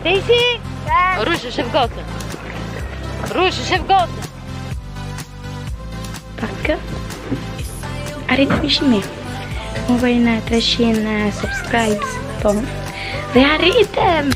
Stacy? Rush, shef gotën. Rush, shef gotën. Pak. Arritëm 100.000. Më bëjnë 300 subscribes. Po. Dhe arritëm.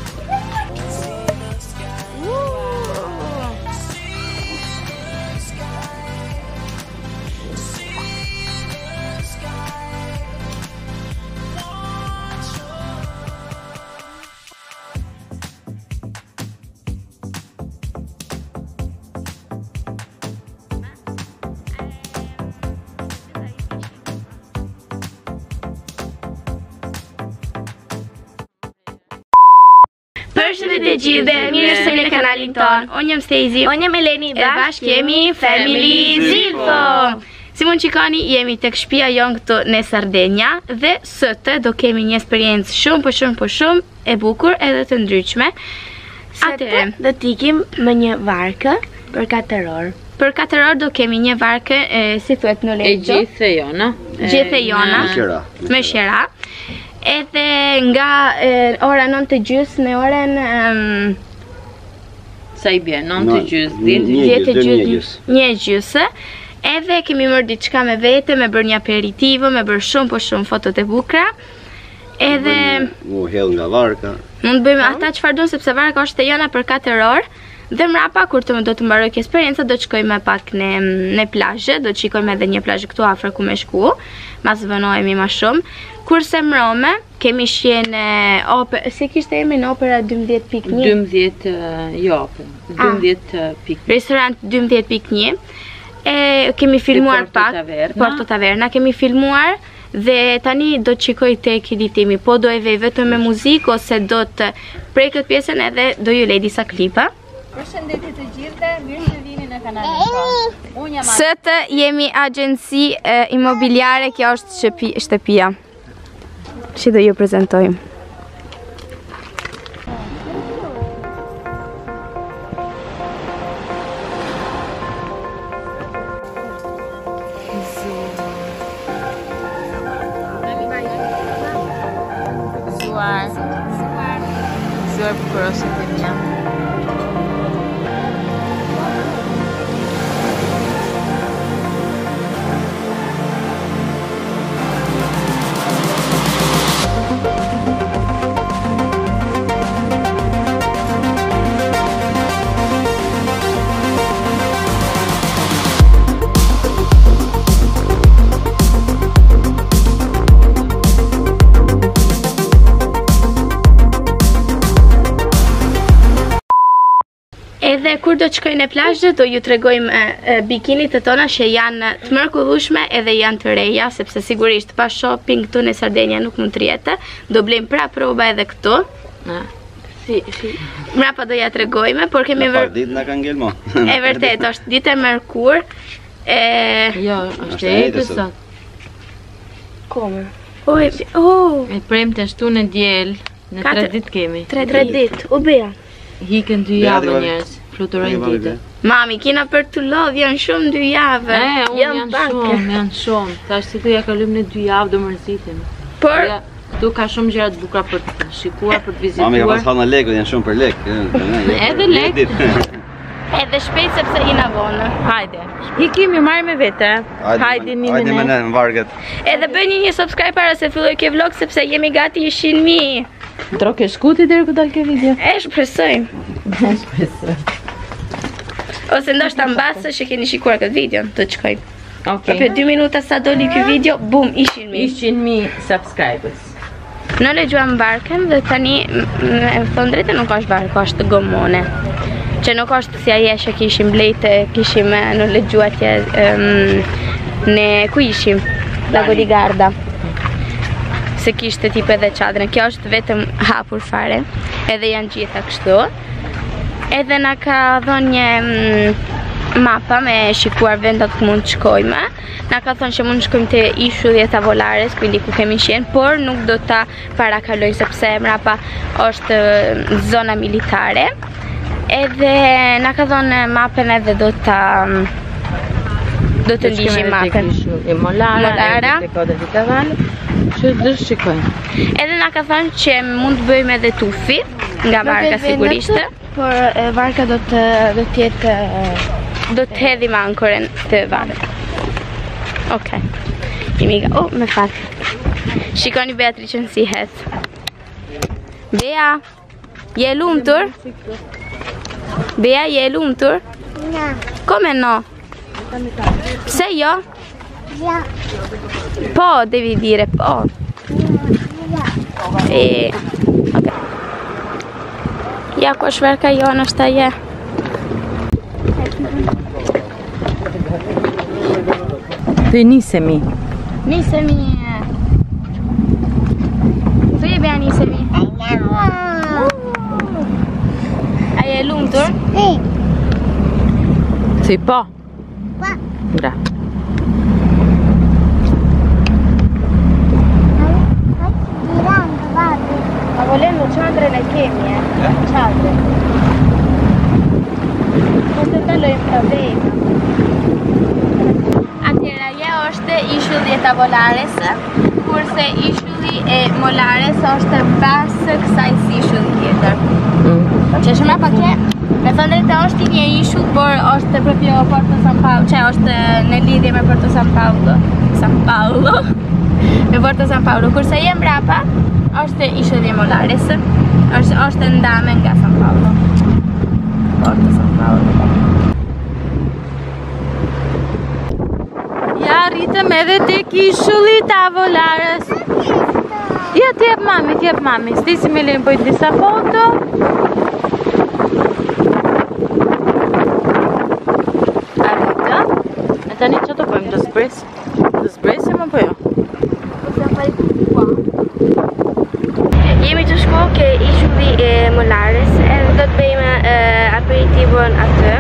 Përshëndetje të gjithëve, mirë se në kanalin ton. Unë jam Stacy. Unë jam Eleni. E bashkë jemi Family Zilfo. Si mund qikoni, jemi tek shtëpia jon këtu në Sardenja. Dhe sëtë do kemi një eksperiencë shumë e bukur edhe të ndryshme. Atëherë do t'ikim me një varkë për 4 orë. Për 4 orë do kemi një varkë, si thuhet në E gjithë e jona. Gjithë e jona. Me shera. Edhe nga ora 9:30 në orën Sa i bje? 9:30, 1:30. Edhe kemi mërë diçka me vete, me bërë një aperitivo, me bërë shumë fotot e bukra. Edhe mu hell nga varka. mund të bëjmë ata çfarë don sepse varka është e jona për 4 orë. Dhe mrapa kur do të mbaroj kjo eksperiencë do të shkojmë pak në plazhe, do të shikojmë edhe një plazh këtu afër ku më shku, mas vënohemi më shumë. Kurse mbrome kemi shjenë si kishte emrin Opera 12.1. 12.1. Restorant 12.1. Kemi filmuar pak Porto Taverna, kemi filmuar dhe tani do të shikoj tek editimi, po do e vej vetëm me muzikë ose do të prej këtë pjesën edhe do ju lej disa klipa. Përshëndetje të gjithëve, mirë se vini në kanalin ton. Sëtë jemi agjenci imobiliare, kjo është shtëpia. Që do ju prezentojmë. Zuar për kërësën të mja. Edhe kur do të shkojnë në plazh do ju tregojmë bikinit e tona që janë të mrekullueshme edhe janë të reja, sepse sigurisht pa shopping këtu në Sardenja nuk mund të rjetë. Do blejmë prap rroba edhe këtu. Mrapa do ja tregojmë, por kemi ditë na ka ngel mo. E vërtet, është ditë e mërkur. Jo, është e jetës sot. Kome? E premte ashtu në diel, në 3 ditë kemi. 3 ditë, u beja. Hikën 2 javë njerëz, fluturojnë ditë. Mami, kina për të lodh, janë shumë 2 javë. Unë janë shumë. Tash si tu ja kalojmë në 2 javë do mërzitem. Por tu ka shumë gjëra të bukura për të shikuar, për të vizituar. Mami ka pas hana lekët, janë shumë për lek. Edhe lek. Edhe shpejt sepse jina vonë. Hajde. Hikim ju marrë me vete. Hajde një Hajde me në vargët. Edhe bëni një subscribe para se filloj kjo vlog sepse jemi gati 100.000. Troke shkuti deri ku dal kjo video. E shpresoj. Ose ndoshta mbasë që keni shikuar këtë video, do të shkojmë. Okej. Për 2 minuta sa doli ky video, bum, 100.000 subscribers. Në legjuam barkën dhe tani më thon drejtë nuk është barkë, është gomone. Që nuk është si aje që kishim blejtë, kishim në legjuatje në ku ishim, Lago di Garda. Se kishte tip edhe çadrën. Kjo është vetëm hapur fare. Edhe janë gjitha kështu. Edhe na ka dhënë një mapa me shikuar vendat ku mund të shkojmë. Na ka thënë që mund të shkojmë te ishulli i Tavolares, ku kemi qenë, por nuk do ta parakalojmë sepse mrapa është zona militare. Edhe na ka dhënë mapën edhe do të ndiqim mapën. Molara, që do shikojmë. Edhe na ka thënë që mund të bëjmë edhe tufi. nga varka sigurisht. Por varka do të jetë do të hedhim ankoren të varka. Okej. Jemi me fal. Shikoni Beatricën si hedh. Bea, je e lumtur? Bea, je e lumtur? No. Come no? Pse jo? Ja. Po, devi dire po. Ja. Okay. Ja, ku është verka jonë është aje. Të nisemi. Nisemi. Të je Bea nisemi. A je lumtur? Si po. Pa. Bra. Ma volendo ciandre le kemi, ciandre. Questo te lo problema. Atëra ja është ishulli e tavolares, kurse ishulli e molares është pas kësaj si ishulli tjetër. Që shumë pa ke, me thënë drejtë është një ishull, por është proprio Porto San Paolo, që është në lidhje me Porto San Paolo. Me Porto San Paolo, kurse je mbrapa, është ishulli e molares, është ndame nga San Paolo. Porto San Paolo. Ja rritëm edhe tek ishulli tavolares. Ja t'jep mami. Stisi me lejmë pojtë disa foto. Arrita. E tani që të pojmë, të zbresim apo jo? Jemi të shku ke ishulli e molares, edhe do të bëjmë aperitivon atë.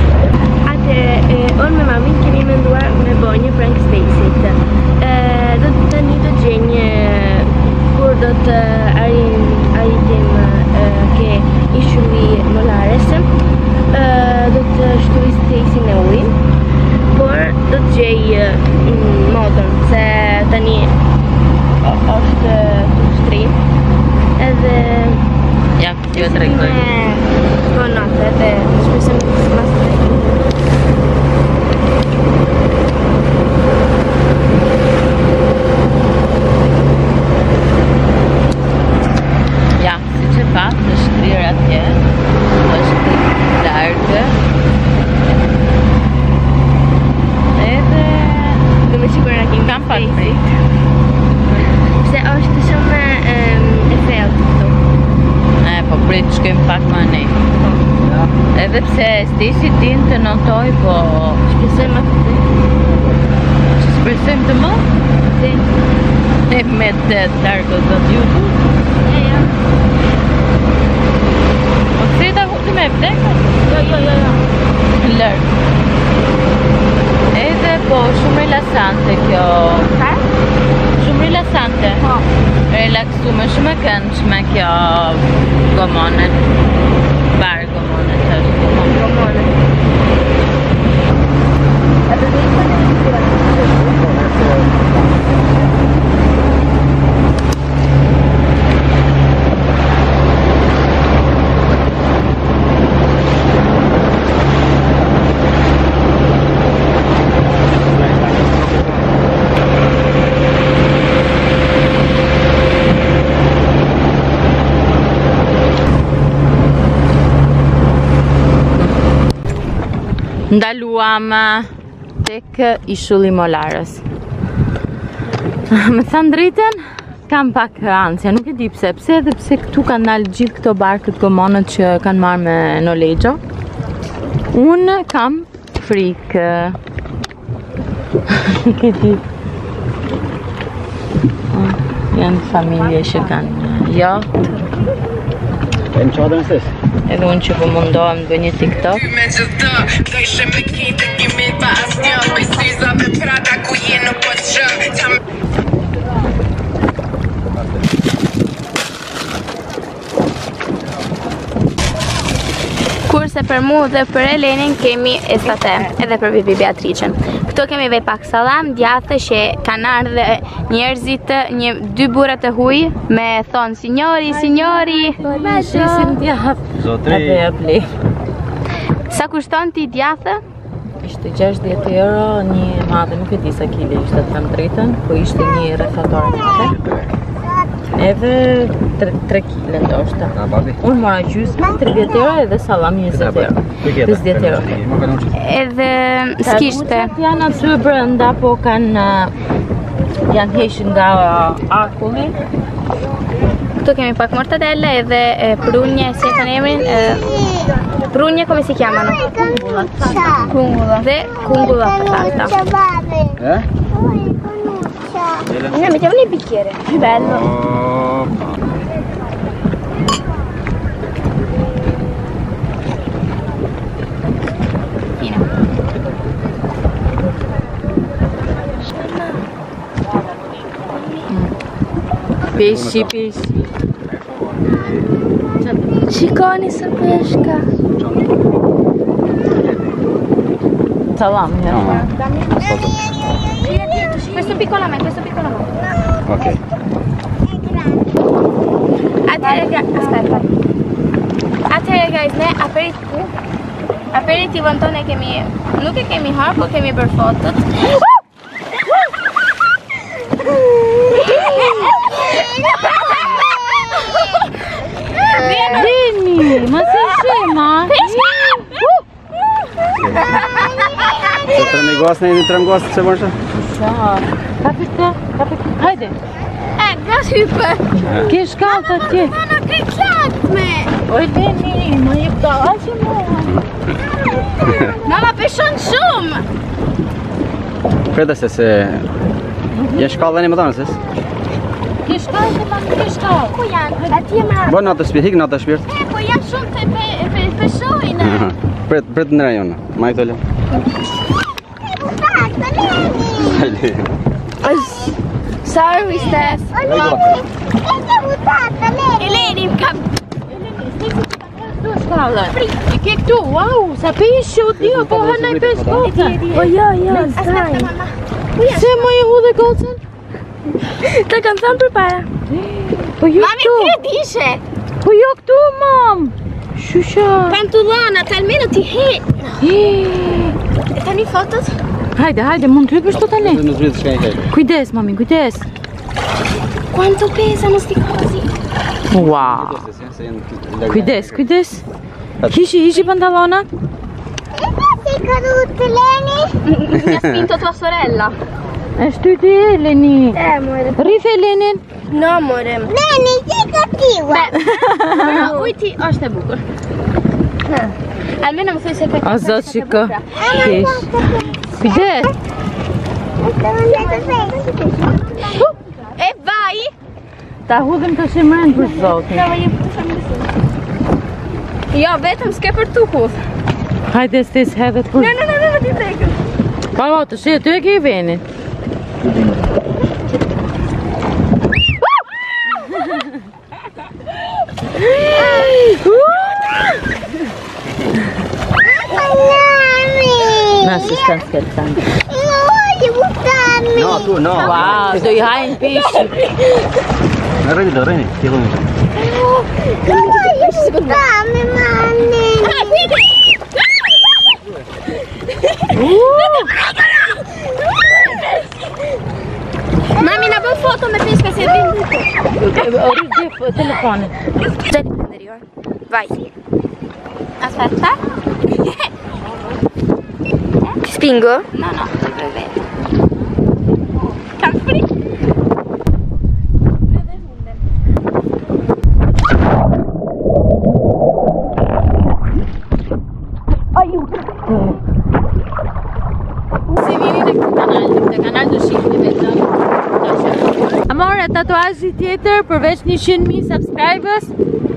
Unë me mamin kemi menduar me bëj një prank Stacyt. Do të tani do të gjenjë kur do të arritim ke ishulli molares. Do të shtoj Stacy në ujë, por do të gjej modën se tani është të shtrim. Edhe ja, jo të regoj. Po natë, edhe shpresem mas të regoj. Ja, si që pat, në shkrirë atje, është largë. Edhe Do me sigur në kim kam pak prit. Se është shumë e thellë këtu. Po prit shkojmë pak më ne. Edhe pse Stacy din të notoj, po Shpresojmë atë të shpresojmë të më? E me të largë do t'jutu. Ja. Po kësi ta huti me vdekët? Jo. Largë. Edhe po shumë rilasante kjo. Ka? Shumë rilasante. Po. Relaksume, shumë e këndshme kjo gomone. Barë gomone të është gomone. Edhe dhe i të në Ndaluam tek ishulli molares. Me thënë drejten, kam pak ansia, nuk e di pse edhe pse këtu kanë dalë gjithë këto barkët gomonët që kanë marrë me nolegjo. Unë kam frikë. Nuk e di. Janë familje që kanë yacht. E në qadrën sës? Edhe unë që po mundohem të bëj një TikTok. Me gjithë do ishe me kite kimi pa asnjë me syza me prada ku je në po të shëm. Kurse për mu dhe për Elenin kemi estate, edhe për Bibi Beatricen. Këto kemi vej pak salam, djathë që kanë ardhe njerëzit, 2 burrat të huj me thonë signori. Shesim djathë. Zotri. Sa kushton ti djathë? Ishte 60 euro, një madhe, nuk e di sa kile ishte të them drejtën, po ishte një rrethatore madhe. Edhe 3 kile ndoshta. Unë mora gjysmë, 30 euro edhe salam 20 euro. 50 euro. Edhe s'kishte. Janë aty brenda, po janë hequr nga akulli. Këtu kemi pak mortadella edhe prunje, si e kanë emrin, prunje come si chiamano? Kungulla. Dhe kungulla patata. Ne mettiamo nel bicchiere, più bello. Fine. Pesci. Ciccone sa pesca. Salam, Questo piccolamente. Ok. Aspetta. Atëherë guys, ne aperitivën tonë kemi, nuk e kemi harë, po kemi bërë fotot. Vini, ma sei scema? Se të rëmigosë, në të rëmigosë që mërshë? Kapite, hajde. Gashype. Ke shkallët atje. Nuk e qatë me. Oj, Leni, ma jep të aqe mua. Mama peshon shumë. Krede se jenë shkallë dhe një më tonë, ses? Ke shkallët e ma nuk ke shkallët. Ku janë? Atje ma. Bo në atë shpirt, hik në atë shpirt. Po janë shumë të peshojnë. Pret në rajonë, ma i këtole. Sorry, Stes. Eleni, kam. I ke këtu, wow, sa peshe, o dio, po hënaj pes gocën. Po jo, zdaj. Se më i hu dhe gocën? Të kam thënë për para. Po jo Mami, këtu. ti e dishe. Po jo këtu, mam. Shusha. Pantulonat, almeno ti he. Tani fotot? Hajde, mund të hypësh tu tani. Në zbritë shka i hejtë. Kujdes, mami, kujdes. Quanto pesano sti cosi? Wow. Kujdes. Hishi pantallonat? Sei caduto, Leni? Mi ha spinto tua sorella. Është ty ti, Eleni. Amore. Rrife Elenin. No, amore. Leni, sei cattiva. Però ujti është e bukur. Almeno më thuj se O zot, shiko. Kish. Kujdes. E vaj! Ta hudhim të shimren për zotin. Jo, vetëm s'ke për tu hudh. Hajde stis hedhet për... No, ti tekëm. Pa, të shi, ty e ke i venin. Na, si stan scherzando. No, tu, no. Wow, do i hajnë pesci. Reni, ti hëmë. Mami, na bën foto me peshka si e vim. Ori telefonin. Gianni prendere, vai. Aspetta. Ti spingo? No, vai. Come free. Se vini në kanal do shihni vetëm. Amore, tatuazhi tjetër përveç 100.000 subscribers.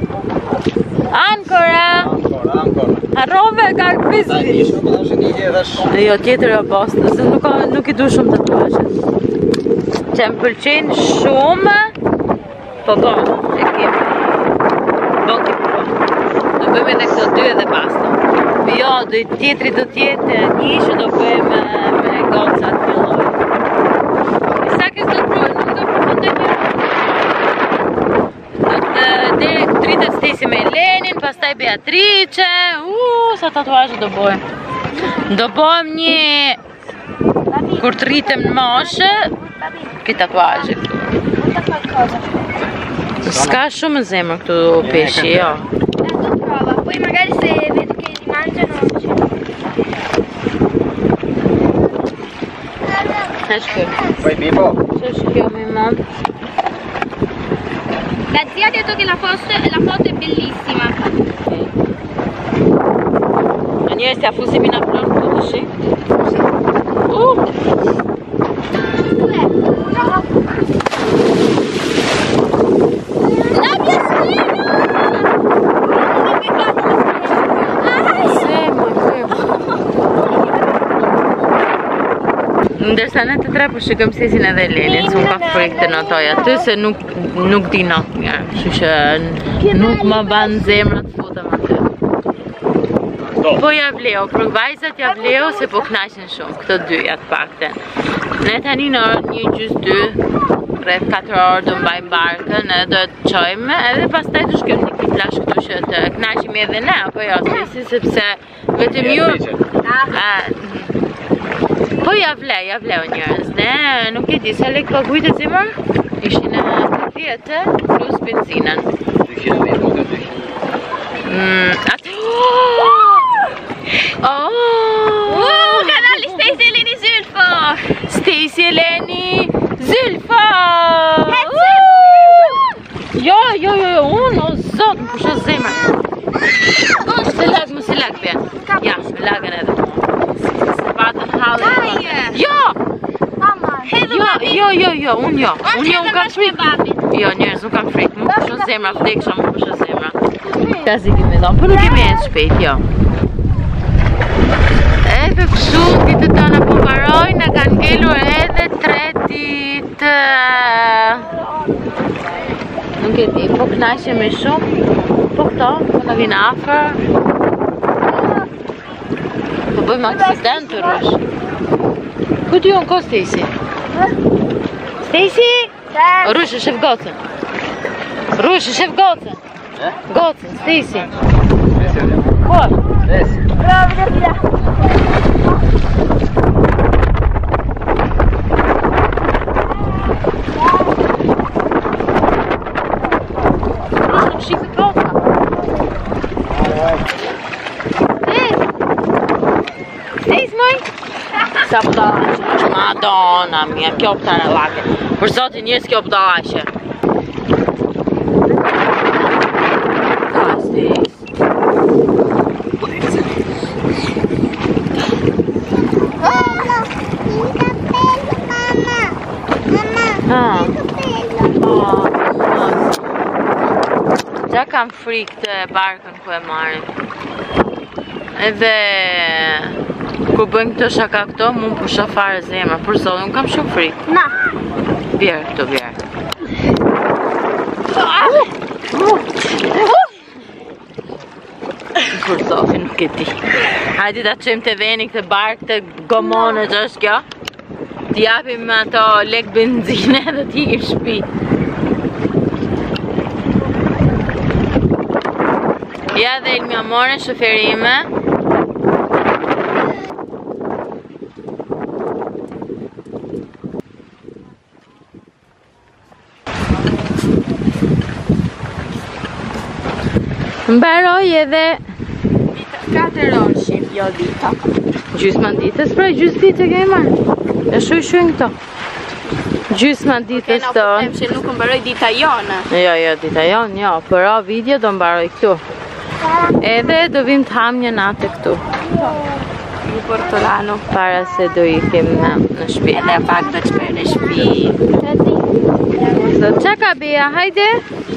Ancora. Harrove ka bizli. Jo, tjetër o posta, se nuk i du shumë tatuazhe. Që më pëlqen shumë, po, e kemi. Do bëjmë edhe këto 2 edhe basta. Jo, tjetri do tjetë një që do bëj me gocat filloj. Sakis do të provoj, nuk do përfundoj kjo. Do të dritet Stesi me Elenin, pastaj Beatrice. Sa tatuazhe do bëjmë. Do bëjmë një... Kur të rritem në moshë, këtë tatuazhe. S'ka shumë zemër këtu peshi, jo. Poi magari se vedo che li mangiano Poi Bibo. La zia ha detto che la foto è bellissima. A njerës t'ja fusim i në plonë të të shi? Ndërsa në të tre për shikëm Stesin edhe Elenin, s'u ka frikë të notoj aty, se nuk di not mirë, kështu që nuk më banë zemra të futem aty. Po ja vleo, për vajzat ja vleo se po knaqen shumë, këto dyja të pakten. Ne tani në orë 1:30, rreth 4 orë do mbajmë barkën edhe do të qojmë, edhe pastaj të shkojmë një flash këtu që të knaqemi edhe ne, apo jo, Stesi, sepse vetëm ju... Po ja vleu njërës, ne nuk e di sa lek pagujt e zimër, ishin e 10 plus benzinën. 200 euro ka 200. Atë... Kanali Stesi Eleni Zylfo! Stesi Eleni Zylfo! Jo, unë, o zot, më pusho zemër. Më se lag bje. Ja, me lagën edhe. Jo! Jo, unë unë kam frikë. Jo, njerëz, unë kam frikë, më pusho zemra, fleksha, më pusho zemra. Kasi kemi dhonë, për nuk kemi e në shpejt, jo. Edhe kështu, ditët tona po mbaroj, në kanë ngelur edhe 3 ditë. Nuk e di, po knaqemi shumë, po këto, po në vinë afer. Po bëjmë aksident të rrush. Ku t'ju në ko Stesi? Stesi? Rrush e shef gocën. Rrush e shef gocën. Gocën, Stesi. Po? Stesi. Bravo, vedi. Rrush nuk shifë gocën. Stesi, moj? Sa po dallashe, madonna mia, kjo pëta në lake. Për zotin njës kjo po dallashe. Ka Stes. Gja kam frikë të barkën ku e marim. Edhe... Kur bëjmë këto shaka këto, mu më pusha fare zemra, për zonë, unë kam shumë frikë. Na! Bjerë këto, bjerë. Për zonë, nuk e di. Hajdi ta qëjmë të veni këtë barkë të gomone që është kjo. T'japim me ato lek benzine dhe t'ikim shpi. Ja dhe ilmi amore, shoferime. Mbaroj edhe 4 orë shif, jo dita. gjysma ditës, pra gjysë ditë e kemi marrë. E shujnë këto. Gjysma ditës Kena të... po them që nuk mbaroj dita jone. Jo, dita jonë, jo. Për o video do mbaroj këtu. Edhe do vim të ham një natë këtu. Në Portolano. Para se do ikim në shpi. Edhe pak do të shpër në shpi. So, qa ka Bea, hajde?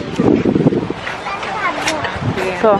Po.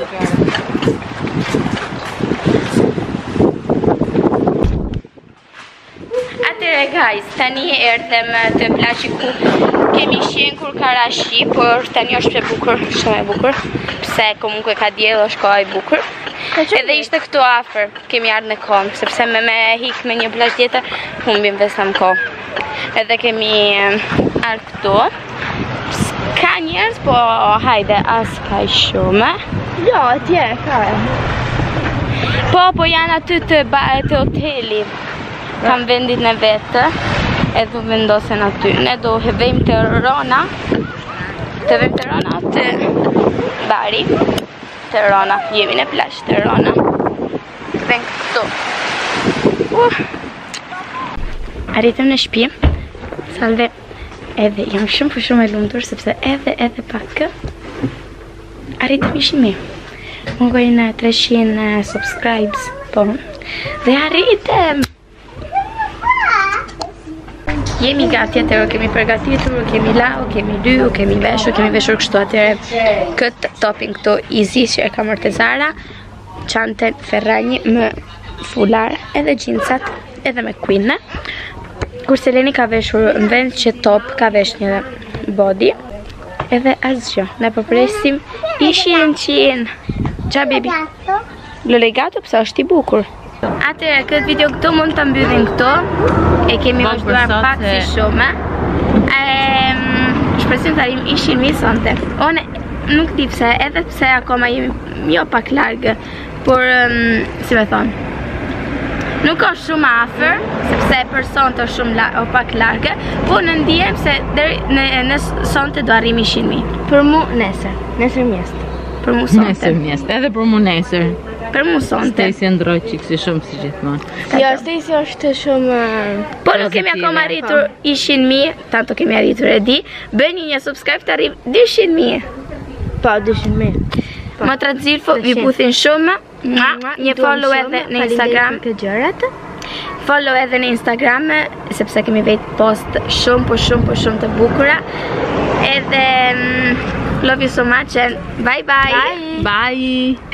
Atëre guys, tani erdhem të plashi ku Kemi shenkur Karashi, por tani është e bukur, shumë e bukur. Pse komunque ka diell, është koha e bukur. Edhe ishte këtu afër, kemi ardhur në kom, sepse me hik me një plazh tjetër, humbim vesam kohë. Edhe kemi ardhur këtu. Ka njerëz, po hajde, as ka shumë. Jo, atje, ka. Po janë aty të hoteli. Kam vendin e vetë. E du vendosen aty. Ne do vejmë të Rona. Të bari. Të Rona. Jemi në plazh të Rona. Vem këtu. Arritëm në shtëpi. Salve. Edhe jam shumë e lumtur sepse edhe pak arritëm 100.000. Më gojnë 300 subscribes, po. Dhe arritëm. Jemi gati atëherë, kemi përgatitur, kemi lau, kemi dy, kemi veshur kështu atëherë këtë topping këtu easy që e kam marrë te Zara, çanten Ferragni me fular, edhe xhincat, edhe me Queen. Kurse Leni ka veshur në vend që top ka vesh një body, edhe asgjë. Ne po presim 100. Qa bebi? Lo legato pse është i bukur. Atëherë, këtë video këtu mund të mbyllim këtu. E kemi vazhduar pak si shumë. Shpresim të arrijmë 100.000 sonte. Unë nuk di pse, edhe pse akoma jemi jo pak largë, por si me thonë, nuk është shumë afër, sepse për sonte është shumë pak largë, po në ndihem se deri në sonte do arrijmë 100.000. Për mu nesër mjestë. Për mu sonte. Nesër mjestë, edhe për mu nesër. Për mu sonte. Stacy ndroj qikësi shumë si gjithmonë. Jo, Stacy është shumë... Po nuk kemi akoma arritur 100.000, tanto kemi arritur e di, bëni një subscribe të arrijmë 200.000. Po, 200.000. Më të rëzirfo, vi puthin shumë, një follow edhe në Instagram. Follow edhe në Instagram, sepse kemi vetë post shumë të bukura. Edhe love you so much and bye bye. Bye.